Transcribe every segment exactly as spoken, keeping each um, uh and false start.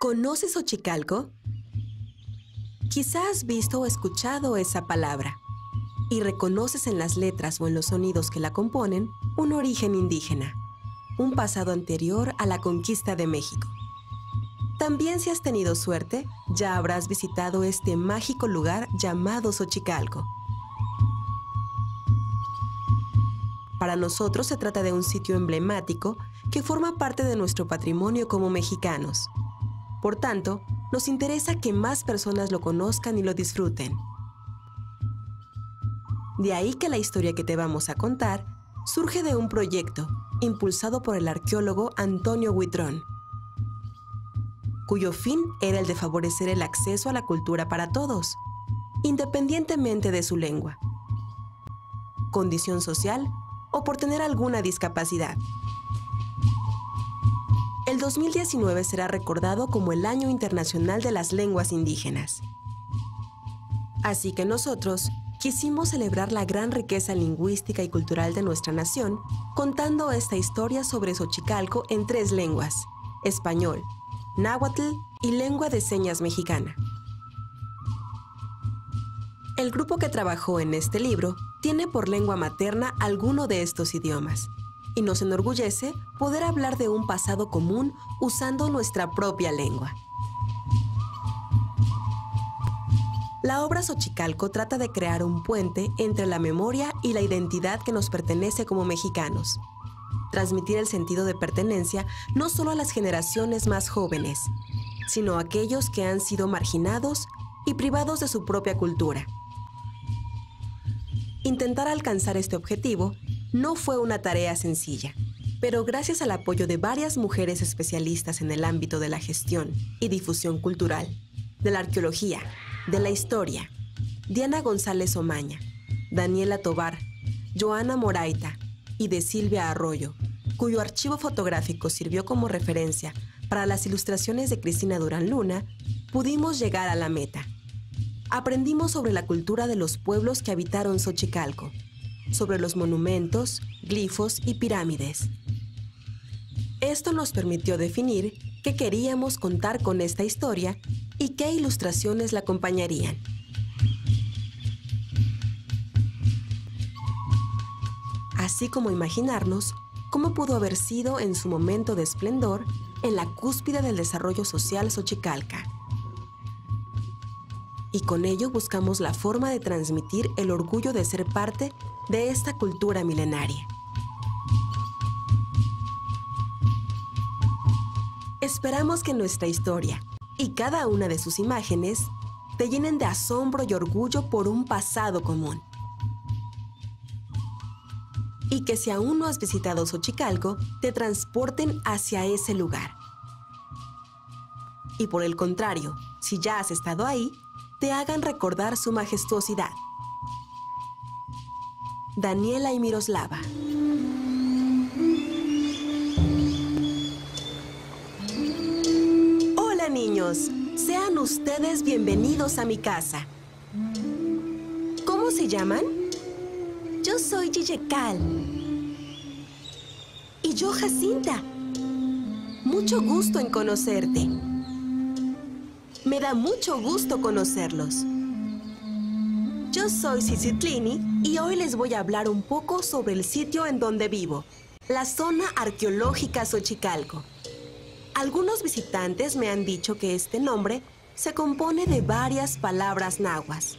¿Conoces Xochicalco? Quizás has visto o escuchado esa palabra y reconoces en las letras o en los sonidos que la componen un origen indígena, un pasado anterior a la conquista de México. También, si has tenido suerte, ya habrás visitado este mágico lugar llamado Xochicalco. Para nosotros se trata de un sitio emblemático que forma parte de nuestro patrimonio como mexicanos. Por tanto, nos interesa que más personas lo conozcan y lo disfruten. De ahí que la historia que te vamos a contar surge de un proyecto impulsado por el arqueólogo Antonio Huitrón, cuyo fin era el de favorecer el acceso a la cultura para todos, independientemente de su lengua, condición social o por tener alguna discapacidad. El dos mil diecinueve será recordado como el Año Internacional de las Lenguas Indígenas. Así que nosotros quisimos celebrar la gran riqueza lingüística y cultural de nuestra nación contando esta historia sobre Xochicalco en tres lenguas: español, náhuatl y lengua de señas mexicana. El grupo que trabajó en este libro tiene por lengua materna alguno de estos idiomas, y nos enorgullece poder hablar de un pasado común usando nuestra propia lengua. La obra Xochicalco trata de crear un puente entre la memoria y la identidad que nos pertenece como mexicanos. Transmitir el sentido de pertenencia no solo a las generaciones más jóvenes, sino a aquellos que han sido marginados y privados de su propia cultura. Intentar alcanzar este objetivo no fue una tarea sencilla, pero gracias al apoyo de varias mujeres especialistas en el ámbito de la gestión y difusión cultural, de la arqueología, de la historia, Diana González Omaña, Daniela Tobar, Joana Moraita y de Silvia Arroyo, cuyo archivo fotográfico sirvió como referencia para las ilustraciones de Cristina Durán Luna, pudimos llegar a la meta. Aprendimos sobre la cultura de los pueblos que habitaron Xochicalco, sobre los monumentos, glifos y pirámides. Esto nos permitió definir qué queríamos contar con esta historia y qué ilustraciones la acompañarían. Así como imaginarnos cómo pudo haber sido en su momento de esplendor en la cúspide del desarrollo social Xochicalca. Y con ello buscamos la forma de transmitir el orgullo de ser parte de esta cultura milenaria. Esperamos que nuestra historia y cada una de sus imágenes te llenen de asombro y orgullo por un pasado común. Y que si aún no has visitado Xochicalco, te transporten hacia ese lugar. Y por el contrario, si ya has estado ahí, te hagan recordar su majestuosidad. Daniela y Miroslava. Hola niños, sean ustedes bienvenidos a mi casa. ¿Cómo se llaman? Yo soy Yiyekal. Y yo Jacinta. Mucho gusto en conocerte. Me da mucho gusto conocerlos. Yo soy Cicitlini y hoy les voy a hablar un poco sobre el sitio en donde vivo, la zona arqueológica Xochicalco. Algunos visitantes me han dicho que este nombre se compone de varias palabras nahuas.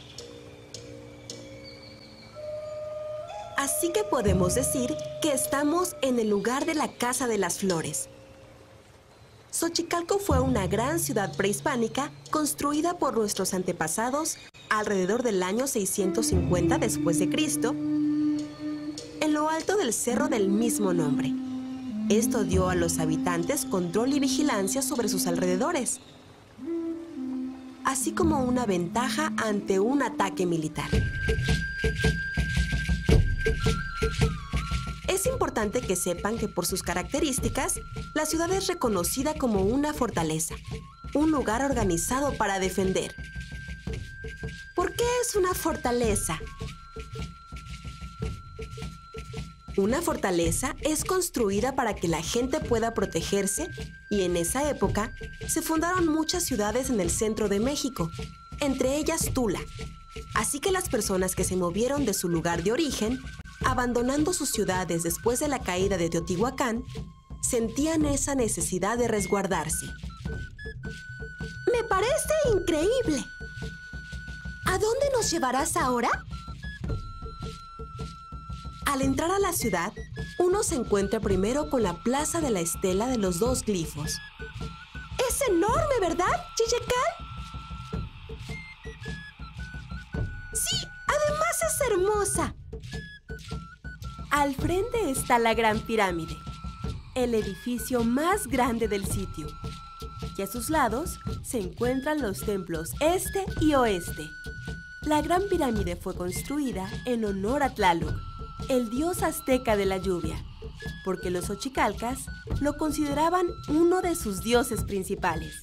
Así que podemos decir que estamos en el lugar de la Casa de las Flores. Xochicalco fue una gran ciudad prehispánica construida por nuestros antepasados alrededor del año seiscientos cincuenta después de Cristo, en lo alto del cerro del mismo nombre. Esto dio a los habitantes control y vigilancia sobre sus alrededores, así como una ventaja ante un ataque militar. Es importante que sepan que por sus características, la ciudad es reconocida como una fortaleza, un lugar organizado para defender. ¿Por qué es una fortaleza? Una fortaleza es construida para que la gente pueda protegerse y en esa época se fundaron muchas ciudades en el centro de México, entre ellas Tula. Así que las personas que se movieron de su lugar de origen, abandonando sus ciudades después de la caída de Teotihuacán, sentían esa necesidad de resguardarse. Me parece increíble. ¿A dónde nos llevarás ahora? Al entrar a la ciudad, uno se encuentra primero con la Plaza de la Estela de los Dos Glifos. Es enorme, ¿verdad, Chiyekal? Sí, además es hermosa. Al frente está la Gran Pirámide, el edificio más grande del sitio. Y a sus lados se encuentran los templos este y oeste. La Gran Pirámide fue construida en honor a Tlaloc, el dios azteca de la lluvia, porque los xochicalcas lo consideraban uno de sus dioses principales.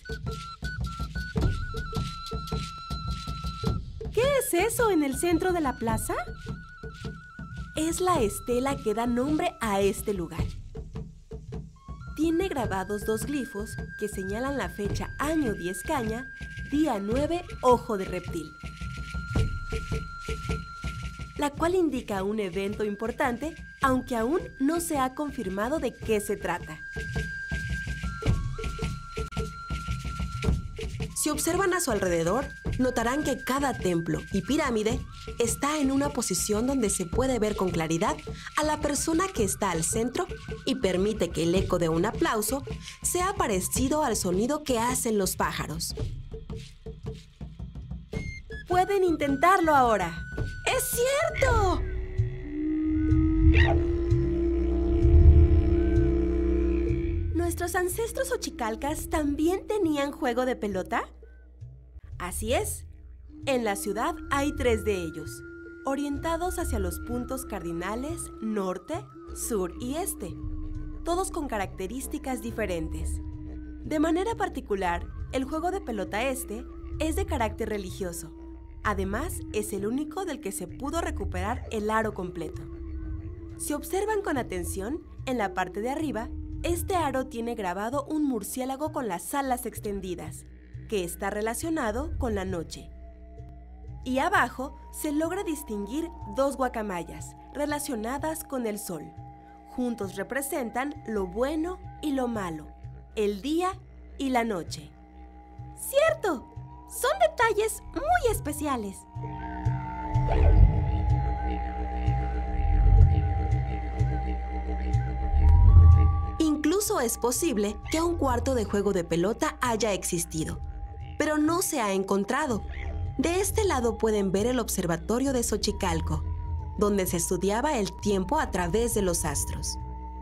¿Qué es eso en el centro de la plaza? Es la estela que da nombre a este lugar. Tiene grabados dos glifos que señalan la fecha año diez caña, día nueve ojo de reptil, la cual indica un evento importante, aunque aún no se ha confirmado de qué se trata. Si observan a su alrededor, notarán que cada templo y pirámide está en una posición donde se puede ver con claridad a la persona que está al centro y permite que el eco de un aplauso sea parecido al sonido que hacen los pájaros. Pueden intentarlo ahora. ¡Es cierto! ¿Nuestros ancestros xochicalcas también tenían juego de pelota? Así es. En la ciudad hay tres de ellos, orientados hacia los puntos cardinales norte, sur y este, todos con características diferentes. De manera particular, el juego de pelota este es de carácter religioso. Además, es el único del que se pudo recuperar el aro completo. Si observan con atención, en la parte de arriba, este aro tiene grabado un murciélago con las alas extendidas, que está relacionado con la noche. Y abajo se logra distinguir dos guacamayas relacionadas con el sol. Juntos representan lo bueno y lo malo, el día y la noche. ¡Cierto! Son detalles muy especiales. Incluso es posible que un cuarto de juego de pelota haya existido, pero no se ha encontrado. De este lado pueden ver el observatorio de Xochicalco, donde se estudiaba el tiempo a través de los astros.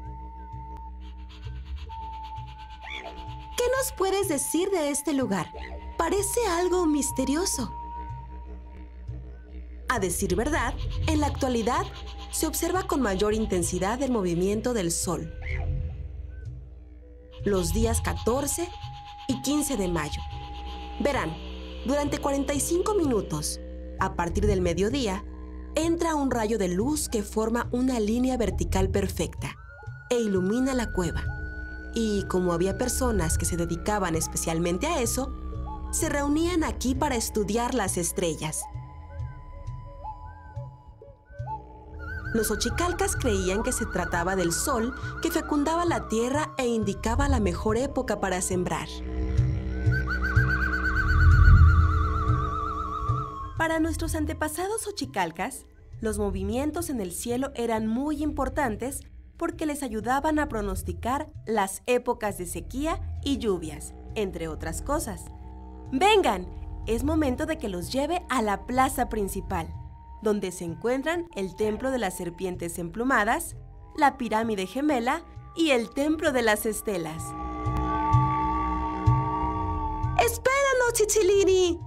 ¿Qué nos puedes decir de este lugar? Parece algo misterioso. A decir verdad, en la actualidad se observa con mayor intensidad el movimiento del Sol. Los días catorce y quince de mayo. Verán, durante cuarenta y cinco minutos, a partir del mediodía, entra un rayo de luz que forma una línea vertical perfecta e ilumina la cueva. Y como había personas que se dedicaban especialmente a eso, se reunían aquí para estudiar las estrellas. Los xochicalcas creían que se trataba del sol que fecundaba la tierra e indicaba la mejor época para sembrar. Para nuestros antepasados xochicalcas, los movimientos en el cielo eran muy importantes porque les ayudaban a pronosticar las épocas de sequía y lluvias, entre otras cosas. ¡Vengan! Es momento de que los lleve a la plaza principal, donde se encuentran el Templo de las Serpientes Emplumadas, la Pirámide Gemela y el Templo de las Estelas. ¡Espéranos, Chichilini!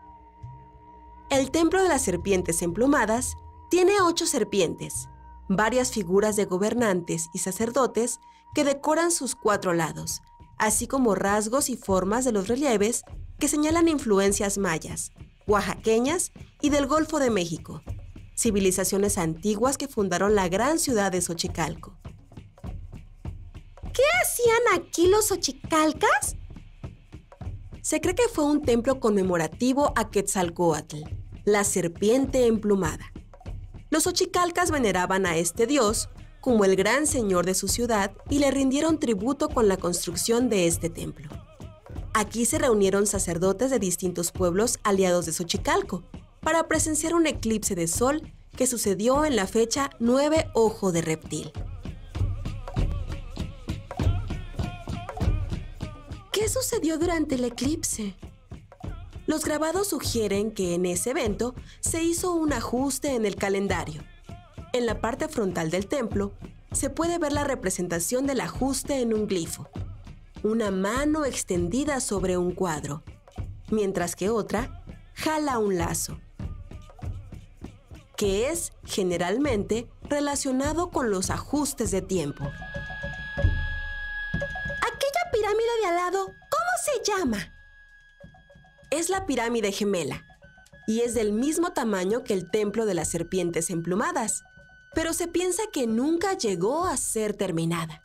El Templo de las Serpientes Emplumadas tiene ocho serpientes, varias figuras de gobernantes y sacerdotes que decoran sus cuatro lados, así como rasgos y formas de los relieves que señalan influencias mayas, oaxaqueñas y del Golfo de México. civilizaciones antiguas que fundaron la gran ciudad de Xochicalco. ¿Qué hacían aquí los xochicalcas? Se cree que fue un templo conmemorativo a Quetzalcóatl, la serpiente emplumada. Los xochicalcas veneraban a este dios como el gran señor de su ciudad y le rindieron tributo con la construcción de este templo. Aquí se reunieron sacerdotes de distintos pueblos aliados de Xochicalco para presenciar un eclipse de sol que sucedió en la fecha nueve Ojo de Reptil. ¿Qué sucedió durante el eclipse? Los grabados sugieren que en ese evento se hizo un ajuste en el calendario. En la parte frontal del templo se puede ver la representación del ajuste en un glifo, una mano extendida sobre un cuadro, mientras que otra jala un lazo, que es generalmente relacionado con los ajustes de tiempo. Aquella pirámide de al lado, ¿cómo se llama? Es la pirámide gemela y es del mismo tamaño que el templo de las serpientes emplumadas, pero se piensa que nunca llegó a ser terminada.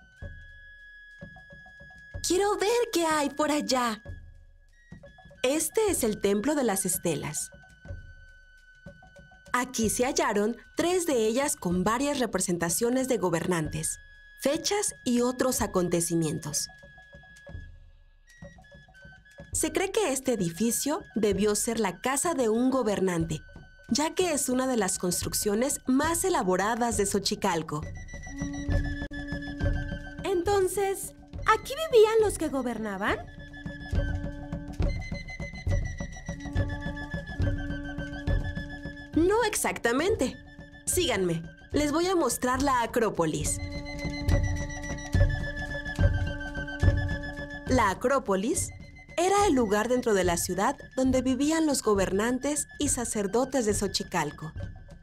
Quiero ver qué hay por allá. Este es el templo de las estelas. Aquí se hallaron tres de ellas con varias representaciones de gobernantes, fechas y otros acontecimientos. Se cree que este edificio debió ser la casa de un gobernante, ya que es una de las construcciones más elaboradas de Xochicalco. Entonces, ¿aquí vivían los que gobernaban? No exactamente. Síganme, les voy a mostrar la Acrópolis. La Acrópolis era el lugar dentro de la ciudad donde vivían los gobernantes y sacerdotes de Xochicalco.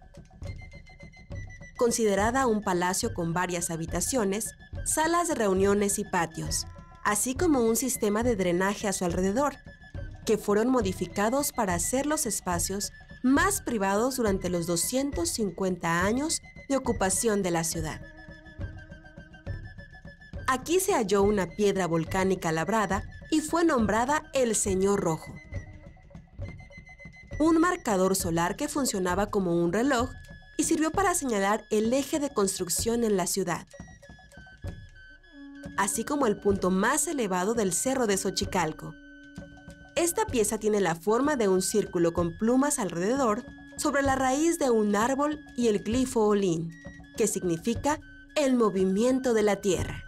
Considerada un palacio con varias habitaciones, salas de reuniones y patios, así como un sistema de drenaje a su alrededor, que fueron modificados para hacer los espacios más privados durante los doscientos cincuenta años de ocupación de la ciudad. Aquí se halló una piedra volcánica labrada y fue nombrada el Señor Rojo. Un marcador solar que funcionaba como un reloj y sirvió para señalar el eje de construcción en la ciudad, así como el punto más elevado del cerro de Xochicalco. Esta pieza tiene la forma de un círculo con plumas alrededor sobre la raíz de un árbol y el glifo Olin, que significa el movimiento de la tierra.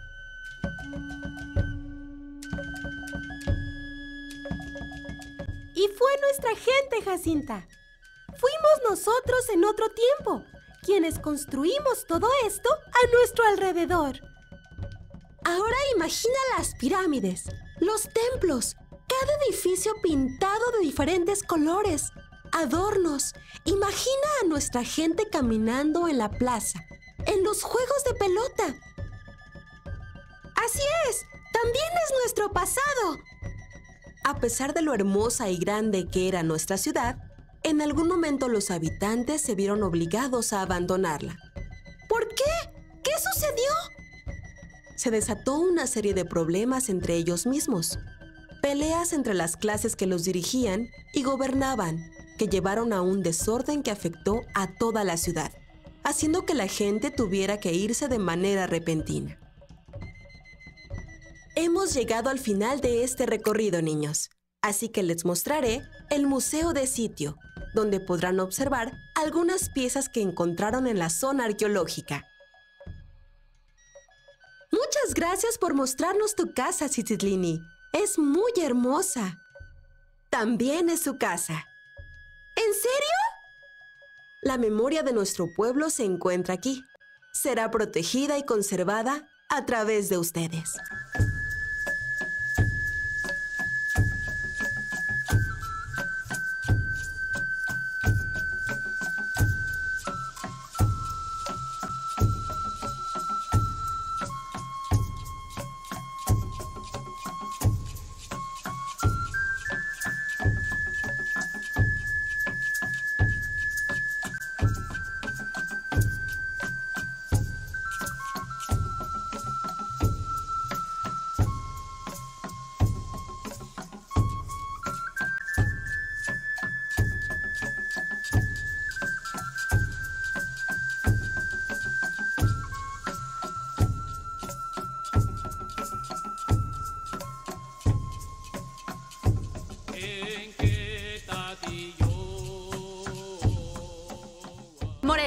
Y fue nuestra gente, Jacinta. Fuimos nosotros en otro tiempo, quienes construimos todo esto a nuestro alrededor. Ahora imagina las pirámides, los templos, cada edificio pintado de diferentes colores, adornos. Imagina a nuestra gente caminando en la plaza, en los juegos de pelota. Así es, también es nuestro pasado. A pesar de lo hermosa y grande que era nuestra ciudad, en algún momento los habitantes se vieron obligados a abandonarla. ¿Por qué? ¿Qué sucedió? Se desató una serie de problemas entre ellos mismos. Peleas entre las clases que los dirigían y gobernaban, que llevaron a un desorden que afectó a toda la ciudad, haciendo que la gente tuviera que irse de manera repentina. Hemos llegado al final de este recorrido, niños, así que les mostraré el Museo de Sitio, donde podrán observar algunas piezas que encontraron en la zona arqueológica. Muchas gracias por mostrarnos tu casa, Tzitzilini. Es muy hermosa. También es su casa. ¿En serio? La memoria de nuestro pueblo se encuentra aquí. Será protegida y conservada a través de ustedes.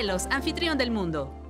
Delos, anfitrión del mundo.